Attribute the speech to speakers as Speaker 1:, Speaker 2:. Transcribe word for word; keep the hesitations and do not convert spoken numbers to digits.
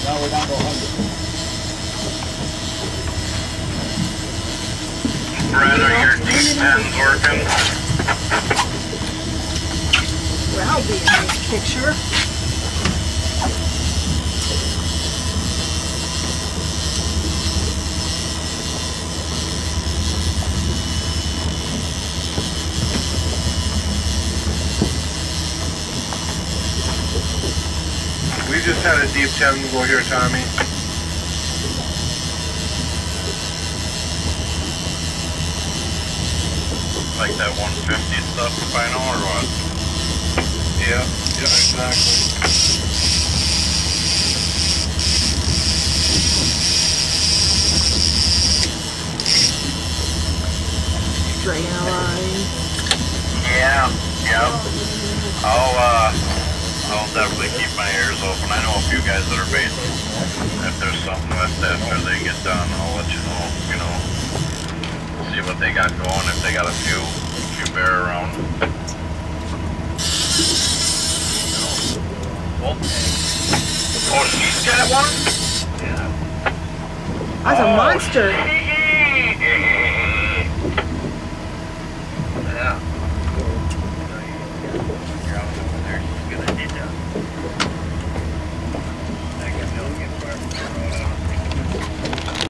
Speaker 1: Now we're down to one hundred.
Speaker 2: Brad, are your deep pens working?
Speaker 3: Well, I'll be in this picture.
Speaker 4: We just had a deep ten go here, Tommy.
Speaker 2: Like that one fifty stuff final or what?
Speaker 4: Yeah, yeah, exactly.
Speaker 3: Drain a line.
Speaker 2: Yeah, yeah. I'll, uh, I'll definitely keep my ears open. I know a few guys that are basing. If there's something left after they get done, I'll let you know, you know. See what they got going, if they got a few, few bear around. Oh, she's got one?
Speaker 3: That's a monster.